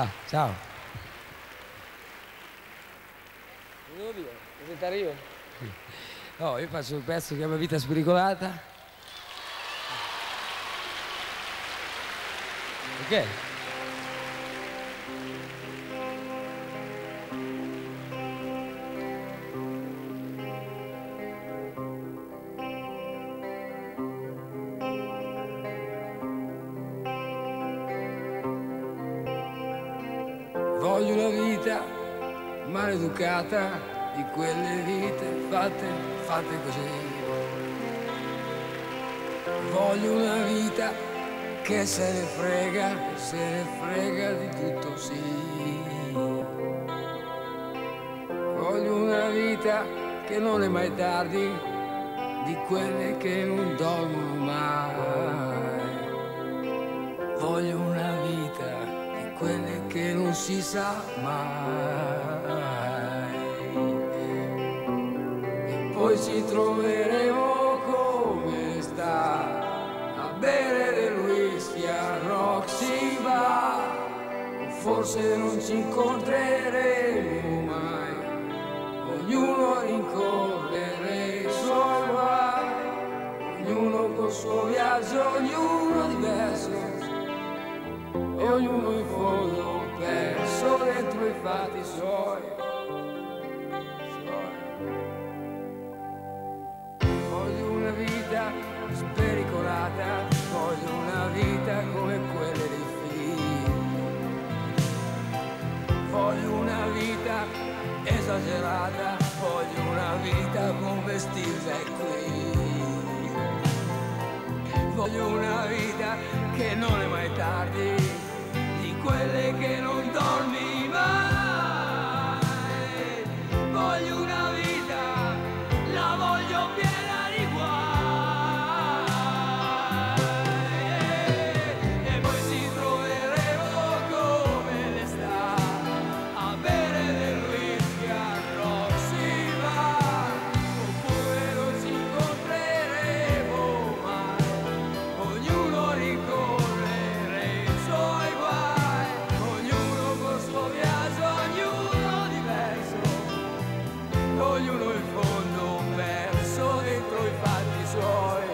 Ah, ciao. Che devo dire? Presentare io? Sì. No, io faccio un pezzo che si chiama Vita spericolata. Ok? Voglio una vita maleducata, di quelle vite fatte così. Voglio una vita che se ne frega di tutto, sì. Voglio una vita che non è mai tardi, di quelle che non dormono mai. Voglio una vita di quelle che non si sa mai. E poi ci troveremo come sta a bere del whisky a Roxy Bar. Forse non ci incontreremo mai, ognuno a rincorrere i suoi guai, ognuno col suo viaggio, ognuno diverso, e ognuno in fondo perso dentro i fatti suoi. Voglio una vita spericolata, voglio una vita come quelle dei film. Voglio una vita esagerata, voglio una vita come Steve qui. Voglio una vita che non è mai tardi, di quelle che non dormi mai. Voglio una vita, la voglio piena di guai. E poi ci troveremo come l'estate a bere del whisky a Roxy Bar. Oppure non ci incontreremo mai, ognuno a rincorrere i suoi guai, ognuno col suo viaggio, ognuno diverso, ognuno in fondo perso dentro i fatti suoi.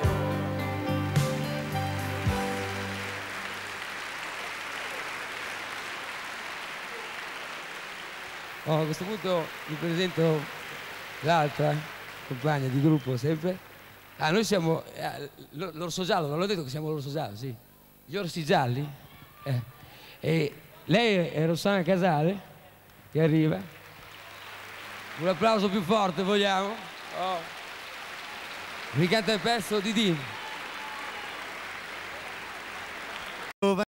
Oh, a questo punto vi presento l'altra compagna di gruppo sempre. Ah, noi siamo l'Orso Giallo, non l'ho detto che siamo l'Orso Giallo, sì. Gli Orsi Gialli. E lei è Rossana Casale, che arriva. Un applauso più forte, vogliamo? Oh. Mi canta il pezzo di Dino.